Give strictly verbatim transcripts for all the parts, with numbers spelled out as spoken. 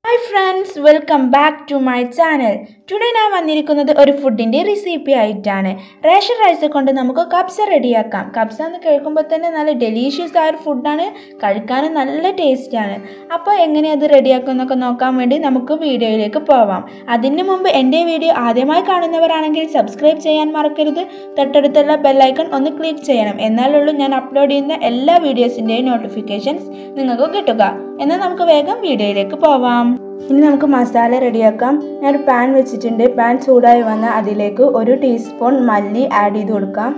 Hi friends, welcome back to my channel. Today ഞാൻ വന്നിരിക്കുന്നത് ഒരു ഫുഡിന്റെ റെസിപ്പി ആയിട്ടാണ്. റേഷൻ റൈസ് കൊണ്ട് നമുക്ക് കബ്സ റെഡിയാക്കാം. കബ്സ എന്ന് കേൾക്കുമ്പോൾ തന്നെ നല്ല ഡെലീഷ്യസ് ആയ ഒരു ഫുഡാണ്, കഴിക്കാനും നല്ല ടേസ്റ്റ് ആണ്. അപ്പോൾ എങ്ങനെ അത് റെഡിയാക്കും എന്നൊക്കെ നോക്കാൻ വേണ്ടി നമുക്ക് വീഡിയോയിലേക്ക് പോവാം. അതിനു മുമ്പ് എൻ്റെ വീഡിയോ ആദ്യമായി കാണുന്നവരാണെങ്കിൽ സബ്സ്ക്രൈബ് ചെയ്യാൻ മറക്കരുത്. തൊട്ടടുത്തുള്ള ബെൽ ഐക്കൺ ഒന്ന് ക്ലിക്ക് ചെയ്യണം. എന്നാലുള്ളൂ ഞാൻ അപ്ലോഡ് ചെയ്യുന്ന എല്ലാ വീഡിയോസിൻ്റെയും നോട്ടിഫിക്കേഷൻസ് നിങ്ങൾക്ക് കിട്ടുക. എന്നാൽ നമുക്ക് വേഗം വീഡിയോയിലേക്ക് പോവാം. ഇനി നമുക്ക് മസാല റെഡിയാക്കാം. ഞാനൊരു പാൻ വെച്ചിട്ടുണ്ട്. പാൻ ചൂടായി വന്നാൽ അതിലേക്ക് ഒരു ടീസ്പൂൺ മല്ലി ആഡ് ചെയ്ത് കൊടുക്കാം.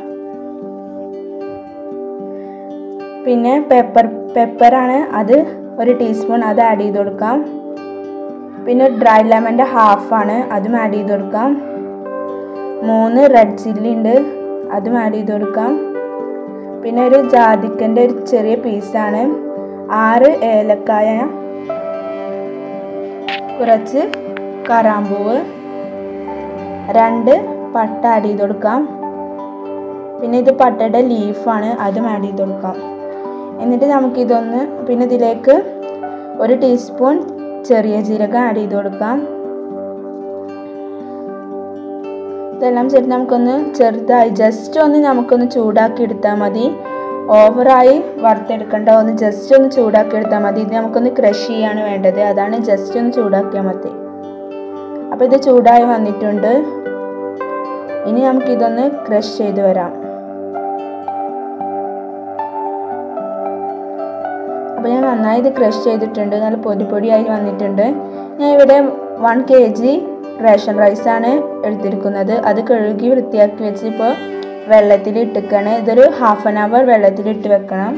പിന്നെ പെപ്പർ പെപ്പറാണ്, അത് ഒരു ടീസ്പൂൺ അത് ആഡ് ചെയ്ത് കൊടുക്കാം. പിന്നെ ഡ്രൈ ലെമൻ്റെ ഹാഫാണ്, അതും ആഡ് ചെയ്ത് കൊടുക്കാം. മൂന്ന് റെഡ് ചില്ലി ഉണ്ട്, അതും ആഡ് ചെയ്ത് കൊടുക്കാം. പിന്നെ ഒരു ജാതിക്കൻ്റെ ഒരു ചെറിയ പീസാണ്. ആറ് ഏലക്കായ, കുറച്ച് കറാമ്പൂവ്, രണ്ട് പട്ട ആഡ് ചെയ്ത് കൊടുക്കാം. പിന്നെ ഇത് പട്ടയുടെ ലീഫാണ്, അതും ആഡ് ചെയ്ത് കൊടുക്കാം. എന്നിട്ട് നമുക്കിതൊന്ന് പിന്നെ ഇതിലേക്ക് ഒരു ടീസ്പൂൺ ചെറിയ ജീരകം ആഡ് ചെയ്ത് കൊടുക്കാം. ഇതെല്ലാം ചേർത്ത് നമുക്കൊന്ന് ചെറുതായി ജസ്റ്റ് ഒന്ന് നമുക്കൊന്ന് ചൂടാക്കി എടുത്താൽ മതി. ഓവറായി വറുത്തെടുക്കേണ്ട, ഒന്ന് ജസ്റ്റ് ഒന്ന് ചൂടാക്കി എടുത്താൽ മതി. ഇത് നമുക്കൊന്ന് ക്രഷ് ചെയ്യാണ് വേണ്ടത്, അതാണ് ജസ്റ്റ് ഒന്ന് ചൂടാക്കിയാൽ മതി. അപ്പോൾ ഇത് ചൂടായി വന്നിട്ടുണ്ട്. ഇനി നമുക്കിതൊന്ന് ക്രഷ് ചെയ്ത് വരാം. അപ്പോൾ ഞാൻ നന്നായി ഇത് ക്രഷ് ചെയ്തിട്ടുണ്ട്, നല്ല പൊടി പൊടിയായി വന്നിട്ടുണ്ട്. ഞാൻ ഇവിടെ വൺ കെ ജി റേഷൻ റൈസാണ് എടുത്തിരിക്കുന്നത്. അത് കഴുകി വൃത്തിയാക്കി വെച്ച് ഇപ്പോൾ വെള്ളത്തിൽ ഇട്ടിക്കണം. ഇതൊരു ഹാഫ് ആൻ അവർ വെള്ളത്തിലിട്ട് വെക്കണം.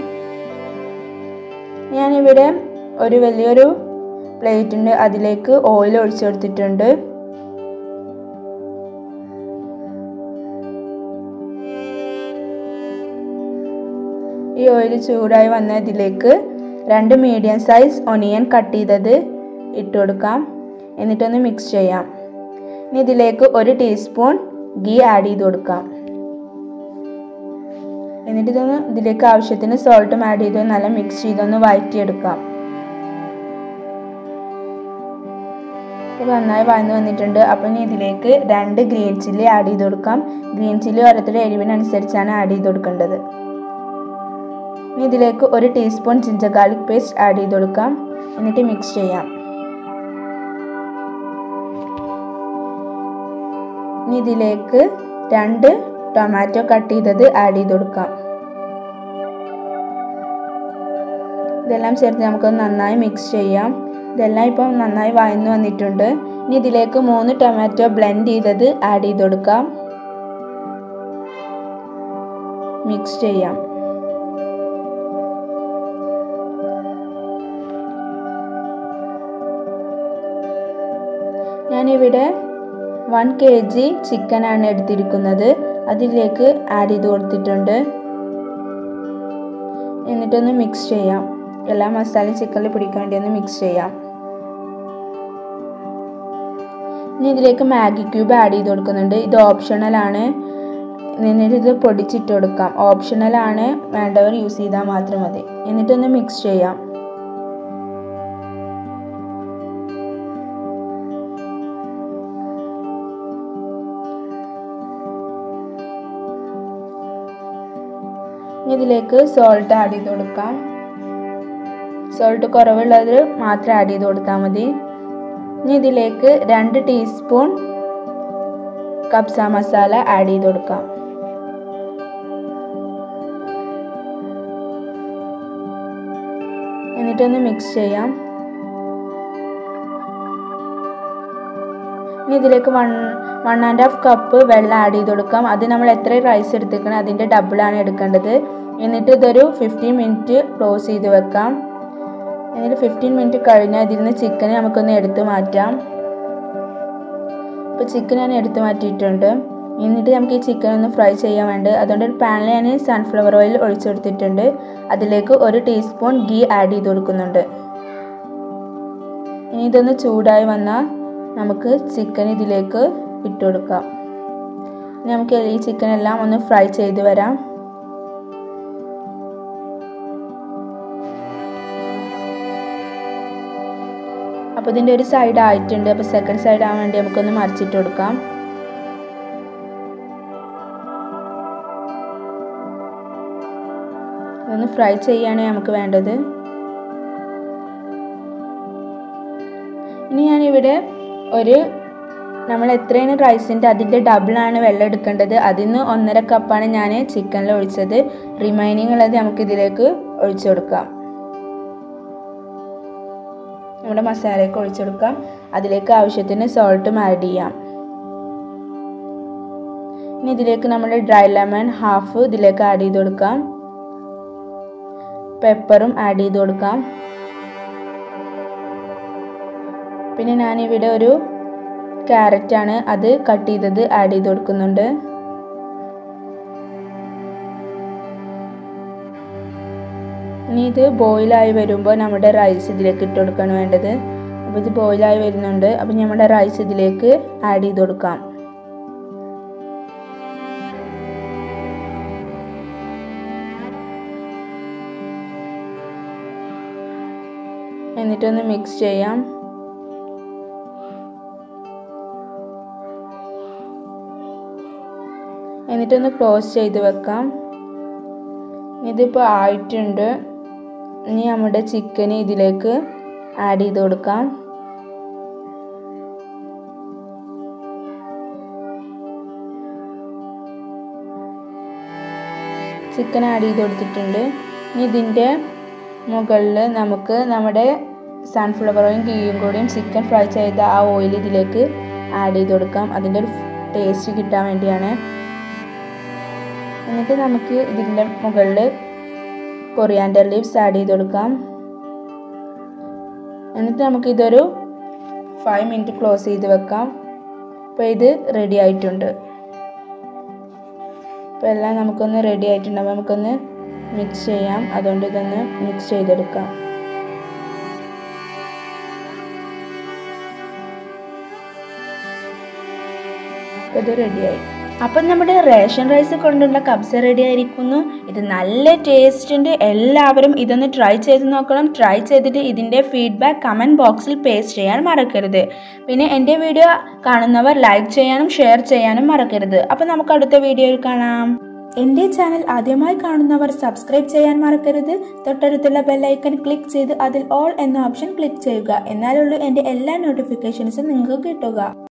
ഞാനിവിടെ ഒരു വലിയൊരു പ്ലേറ്റ് ഉണ്ട്, അതിലേക്ക് ഓയിൽ ഒഴിച്ചു കൊടുത്തിട്ടുണ്ട്. ഈ ഓയിൽ ചൂടായി വന്ന ഇതിലേക്ക് രണ്ട് മീഡിയം സൈസ് ഒനിയൻ കട്ട് ചെയ്തത് ഇട്ട് കൊടുക്കാം. എന്നിട്ടൊന്ന് മിക്സ് ചെയ്യാം. ഇനി ഇതിലേക്ക് ഒരു ടീസ്പൂൺ ഗീ ആഡ് ചെയ്ത് കൊടുക്കാം. എന്നിട്ട് ഇതൊന്ന് ഇതിലേക്ക് ആവശ്യത്തിന് സോൾട്ടും ആഡ് ചെയ്ത് നല്ല മിക്സ് ചെയ്തൊന്ന് വഴറ്റിയെടുക്കാം. ഇത് നന്നായി വഴന്ന് വന്നിട്ടുണ്ട്. അപ്പം ഇനി ഇതിലേക്ക് രണ്ട് ഗ്രീൻ ചില്ലി ആഡ് ചെയ്ത് കൊടുക്കാം. ഗ്രീൻ ചില്ലി ഓരോരുത്തരുടെ എരിവിനനുസരിച്ചാണ് ആഡ് ചെയ്ത് കൊടുക്കേണ്ടത്. ഇനി ഇതിലേക്ക് ഒരു teaspoon ginger garlic paste add ചെയ്ത് കൊടുക്കാം. എന്നിട്ട് മിക്സ് ചെയ്യാം. ഇനി ഇതിലേക്ക് രണ്ട് ടൊമാറ്റോ കട്ട് ചെയ്തത് ആഡ് ചെയ്ത് കൊടുക്കാം. ഇതെല്ലാം ചേർത്ത് നമുക്കൊന്ന് നന്നായി മിക്സ് ചെയ്യാം. ഇതെല്ലാം ഇപ്പം നന്നായി വഴന്നു വന്നിട്ടുണ്ട്. ഇനി ഇതിലേക്ക് മൂന്ന് ടൊമാറ്റോ ബ്ലെൻഡ് ചെയ്തത് ആഡ് ചെയ്ത് കൊടുക്കാം. മിക്സ് ചെയ്യാം. ഞാനിവിടെ വൺ കെ ജി ചിക്കനാണ് എടുത്തിരിക്കുന്നത്. അതിലേക്ക് ആഡ് ചെയ്ത് കൊടുത്തിട്ടുണ്ട്. എന്നിട്ടൊന്ന് മിക്സ് ചെയ്യാം. എല്ലാ മസാലയും ചിക്കനിൽ പിടിക്കാൻ വേണ്ടി ഒന്ന് മിക്സ് ചെയ്യാം. ഇനി ഇതിലേക്ക് മാഗി ക്യൂബ് ആഡ് ചെയ്ത് കൊടുക്കുന്നുണ്ട്. ഇത് ഓപ്ഷണലാണ്. എന്നിട്ട് ഇത് പൊടിച്ചിട്ട് കൊടുക്കാം. ഓപ്ഷണലാണ്, വേണ്ടവർ യൂസ് ചെയ്താൽ മാത്രം മതി. എന്നിട്ടൊന്ന് മിക്സ് ചെയ്യാം. ഇതിലേക്ക് സോൾട്ട് ആഡ് ചെയ്ത് കൊടുക്കാം. സോൾട്ട് കുറവുള്ളത് മാത്രം ആഡ് ചെയ്ത് കൊടുത്താൽ മതി. ഇനി ഇതിലേക്ക് രണ്ട് ടീസ്പൂൺ കബ്സ മസാല ആഡ് ചെയ്ത് കൊടുക്കാം. എന്നിട്ടൊന്ന് മിക്സ് ചെയ്യാം. ഇനി ഇതിലേക്ക് one one and half cup വെള്ളം ആഡ് ചെയ്ത് കൊടുക്കാം. അത് നമ്മൾ എത്ര റൈസ് എടുത്തിരിക്കണം അതിൻ്റെ ഡബിളാണ് എടുക്കേണ്ടത്. എന്നിട്ട് ഇതൊരു ഫിഫ്റ്റീൻ മിനിറ്റ് ക്ലോസ് ചെയ്ത് വെക്കാം. എന്നിട്ട് ഫിഫ്റ്റീൻ മിനിറ്റ് കഴിഞ്ഞാൽ ഇതിൽ നിന്ന് ചിക്കൻ നമുക്കൊന്ന് എടുത്ത് മാറ്റാം. ഇപ്പോൾ ചിക്കൻ ഞാൻ എടുത്ത് മാറ്റിയിട്ടുണ്ട്. എന്നിട്ട് നമുക്ക് ഈ ചിക്കൻ ഒന്ന് ഫ്രൈ ചെയ്യാൻ വേണ്ടി, അതുകൊണ്ട് ഒരു പാനിൽ ഞാൻ സൺഫ്ലവർ ഓയിൽ ഒഴിച്ചെടുത്തിട്ടുണ്ട്. അതിലേക്ക് ഒരു ടീസ്പൂൺ ഗീ ആഡ് ചെയ്ത് കൊടുക്കുന്നുണ്ട്. ഇനി ഇതൊന്ന് ചൂടായി വന്നാൽ നമുക്ക് ചിക്കൻ ഇതിലേക്ക് ഇട്ട് കൊടുക്കാം. നമുക്ക് ഈ ചിക്കൻ എല്ലാം ഒന്ന് ഫ്രൈ ചെയ്ത് വരാം. അപ്പോൾ ഇതിൻ്റെ ഒരു സൈഡ് ആയിട്ടുണ്ട്. അപ്പോൾ സെക്കൻഡ് സൈഡ് ആവാൻ വേണ്ടി നമുക്കൊന്ന് മറിച്ചിട്ട് കൊടുക്കാം. ഇതൊന്ന് ഫ്രൈ ചെയ്യാണ് നമുക്ക് വേണ്ടത്. ഇനി ഞാനിവിടെ ഒരു നമ്മൾ എത്രയാണ് റൈസിൻ്റെ അതിൻ്റെ ഡബിളാണ് വെള്ളം എടുക്കേണ്ടത്. അതിൽ നിന്ന് ഒന്നര കപ്പാണ് ഞാൻ ചിക്കനിൽ ഒഴിച്ചത്. റിമൈനിങ് ഉള്ളത് നമുക്ക് ഇതിലേക്ക് ഒഴിച്ചു കൊടുക്കാം. നമ്മുടെ മസാലയൊക്കെ ഒഴിച്ചു കൊടുക്കാം. അതിലേക്ക് ആവശ്യത്തിന് സോൾട്ടും ആഡ് ചെയ്യാം. ഇനി ഇതിലേക്ക് നമ്മൾ ഡ്രൈ ലെമൺ ഹാഫ് ഇതിലേക്ക് ആഡ് ചെയ്ത് കൊടുക്കാം. പെപ്പറും ആഡ് ചെയ്ത് കൊടുക്കാം. പിന്നെ ഞാനിവിടെ ഒരു ക്യാരറ്റാണ് അത് കട്ട് ചെയ്തത് ആഡ് ചെയ്ത് കൊടുക്കുന്നുണ്ട്. ഇനി ഇത് ബോയിലായി വരുമ്പോൾ നമ്മുടെ റൈസ് ഇതിലേക്ക് ഇട്ട് കൊടുക്കുകയാണ് വേണ്ടത്. അപ്പോൾ ഇത് ബോയിലായി വരുന്നുണ്ട്. അപ്പോൾ നമ്മുടെ റൈസ് ഇതിലേക്ക് ആഡ് ചെയ്ത് കൊടുക്കാം. എന്നിട്ടൊന്ന് മിക്സ് ചെയ്യാം. എന്നിട്ടൊന്ന് ക്ലോസ് ചെയ്ത് വെക്കാം. ഇതിപ്പോൾ ആയിട്ടുണ്ട്. ഇനി നമ്മുടെ ചിക്കൻ ഇതിലേക്ക് ആഡ് ചെയ്ത് കൊടുക്കാം. ചിക്കൻ ആഡ് ചെയ്ത് കൊടുത്തിട്ടുണ്ട്. ഇനി ഇതിൻ്റെ മുകളിൽ നമുക്ക് നമ്മുടെ സൺഫ്ലവർ ഓയിലും ഗീയും കൂടിയും ചിക്കൻ ഫ്രൈ ചെയ്ത ആ ഓയിൽ ഇതിലേക്ക് ആഡ് ചെയ്ത് കൊടുക്കാം. അതിൻ്റെ ഒരു ടേസ്റ്റ് കിട്ടാൻ വേണ്ടിയാണ്. എന്നിട്ട് നമുക്ക് ഇതിൻ്റെ മുകളിൽ കൊറിയാൻഡർ ലീവ്സ് ആഡ് ചെയ്ത് കൊടുക്കാം. എന്നിട്ട് നമുക്ക് ഇതൊരു ഫൈവ് മിനിറ്റ് ക്ലോസ് ചെയ്ത് വെക്കാം. അപ്പോൾ ഇത് റെഡി ആയിട്ടുണ്ട്. അപ്പോൾ എല്ലാം നമുക്കൊന്ന് റെഡി ആയിട്ടുണ്ട്. അപ്പോൾ നമുക്കൊന്ന് മിക്സ് ചെയ്യാം. അതുകൊണ്ട് ഇതൊന്ന് മിക്സ് ചെയ്തെടുക്കാം. അപ്പോൾ ഇത് റെഡിയായി. അപ്പം നമ്മുടെ റേഷൻ റൈസ് കൊണ്ടുള്ള കബ്സ റെഡി ആയിരിക്കുന്നു. ഇത് നല്ല ടേസ്റ്റ് ഉണ്ട്. എല്ലാവരും ഇതൊന്ന് ട്രൈ ചെയ്ത് നോക്കണം. ട്രൈ ചെയ്തിട്ട് ഇതിൻ്റെ ഫീഡ്ബാക്ക് കമൻറ്റ് ബോക്സിൽ പേസ്റ്റ് ചെയ്യാൻ മറക്കരുത്. പിന്നെ എൻ്റെ വീഡിയോ കാണുന്നവർ ലൈക്ക് ചെയ്യാനും ഷെയർ ചെയ്യാനും മറക്കരുത്. അപ്പം നമുക്ക് അടുത്ത വീഡിയോയിൽ കാണാം. എൻ്റെ ചാനൽ ആദ്യമായി കാണുന്നവർ സബ്സ്ക്രൈബ് ചെയ്യാൻ മറക്കരുത്. തൊട്ടടുത്തുള്ള ബെല്ലൈക്കൺ ക്ലിക്ക് ചെയ്ത് അതിൽ ഓൾ എന്ന ഓപ്ഷൻ ക്ലിക്ക് ചെയ്യുക. എന്നാലുള്ളൂ എൻ്റെ എല്ലാ നോട്ടിഫിക്കേഷൻസും നിങ്ങൾക്ക് കിട്ടുക.